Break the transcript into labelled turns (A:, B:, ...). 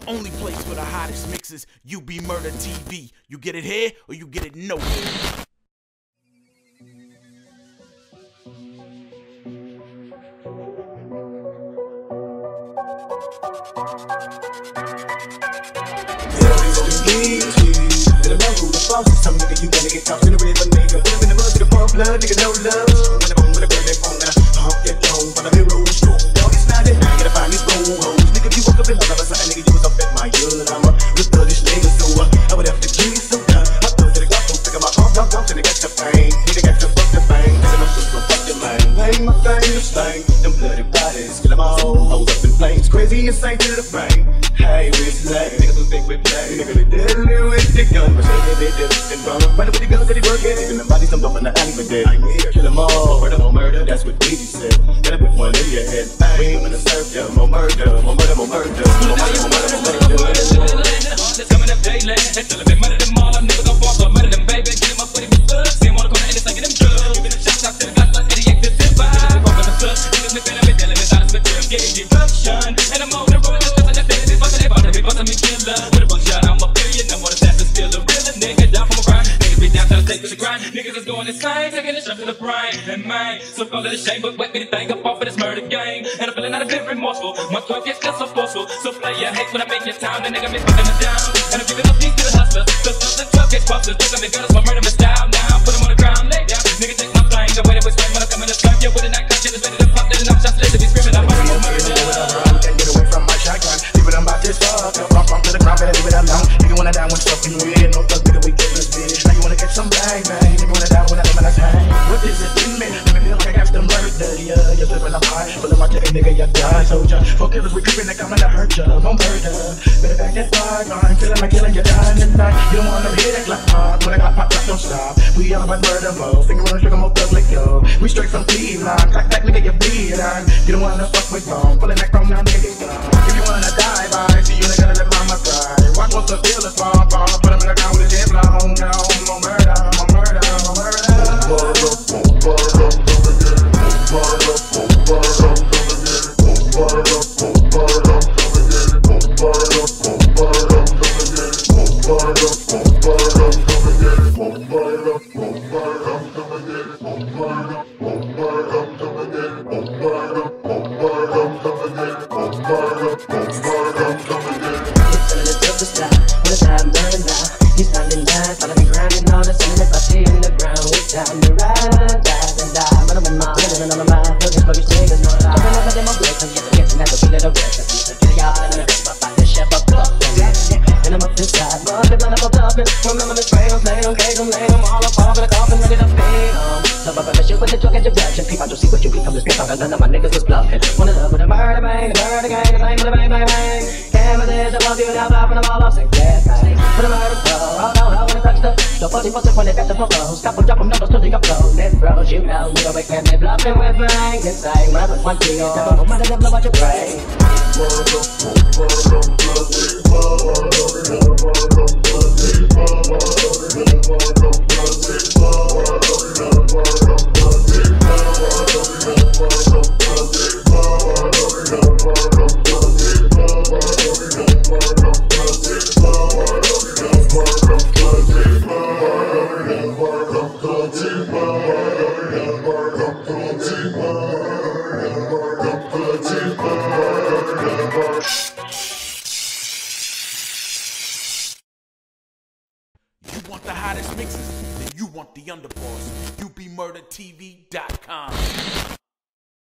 A: only place for the hottest mixes. UB Murder TV. You get it here or you get it nowhere.
B: Some nigga, you gotta get caught in the river, nigga. Put him in the mud to the pump blood, nigga, no love. When I'm on with a bird, that phone, gotta honk that drone. While I'm here, roll strong. Dog, it's not that. I gotta find these gold hoes. Nigga, if you woke up in love, I was like, nigga, you was up at my yard. I'm a real thuggish nigga, so I would have to kill you so dumb. I thought that I got folks, pick up my pump, dump, and they got the fame. Nigga got the fuck the fame. Nigga, I'm just gonna fuck the man. Ain't my thing, this thing. Them bloody bodies, kill them all. Hold up in flames, crazy insane to the brain. Hey, rich leg, niggas who think we play. Nigga, they deadly with the gun, but they did and run. Running with the guns that he work it. Even the bodies dumped up in the alley for dead. I'm here, kill them all. Murder, more murder, that's what Weezy said. Gotta put one in your head. We ain't gonna serve ya. More murder, more murder, more murder. More murder, more murder, more murder.
C: Let's come in up daily. And tell them they murder them all. I'm never gonna fall for murder them, baby. Get them up with him, blood. See him on the corner and it's like them drugs. Giving a shot to the glass like 88 to 5. Niggas the sun. Niggas nipping up and telling me that it's material. Getting eruption. And I'm on the road. Just cause I left it. It's fucking they bout to be busting me killer. With a buckshot, I'm a billion. I'm on the tap and still a real nigga. Down from a grind. Niggas be down to the take to the grind. Niggas is going insane. Taking a shot to the brain. And man, so call it a shame. But wet me to think up off of this murder game. And I'm feeling not a bit remorseful. My talk gets still so forceful. So play your hate when I make your town. The nigga be fucking it down. And I'm giving up these to the hustlers. So the talk gets busters. Look at me, girls, my murder my style now. Put them on the ground, lay down. Nigga take my flame. The way they was scream when I come in the slump. Yeah, with a night conscious. It's ready to pop. Then I'm just lazy. Be screaming. I'm murder, murder.
B: Can't get away from my shotgun. Leave it on my this fuck. Bump to the ground, better leave it alone. Nigga wanna die when fucking weird. No thug nigga, we kill this bitch. Now you wanna get some bang, bang. Nigga wanna die when I'm in a hang. What is it in me? Let me feel like I got the murder. Yeah, you're living a high. Full of my chicken, nigga, you die, soldier. Fuck killers, we creeping, like I'm gonna hurt ya. No murder. Better back that fire, line. Feeling like killing, you're dying tonight. You don't wanna hear that clap hard. When I got pop, don't stop. We all about murder mode. Finger on the sugar, more thug, let go. We straight from Cleveland. Clack, clack, nigga, you bleed on. You don't wanna fuck with bone. Pulling that chrome, now nigga, get gone. If you wanna die, bye. See you, nigga, let mama cry. Watch what's the feel is fall. Put him in the ground with his head blown. No, more murder, more murder, more murder.
D: He's standing there, follow me grinding all the sun if I see in the ground. It's time to ride, die and die. But I'm in my head and I'm in my head. Look at what you say, there's no lie. Jumping over them, I'm good, I'm getting at the feel of the rest. I see the day out and I'm gonna find the chef up. And I'm up inside, but the blood up up. Remember me spray them, play them, cage them, lay them all up off in the coffin, ready to feed them. So up in the shit with the truck and your blush. And people don't see what you become, this bitch. None of my niggas was bluffing. Wanna love with a murder bang, the murder gang, the flame with a bang, bang, bang. Camera this, I love you, now I'm and I'm all up, say that bang. Put a murder flow, oh no, I wanna touch the 40% when they got the flow. Stop and drop them numbers till they got flow. Let's bro, you know, we awake and they bluffing with bang. Inside, when I put one kill, never no matter them, blow out your brain.
A: You want the hottest mixes? Then you want the underboss. UBMurderTV.com.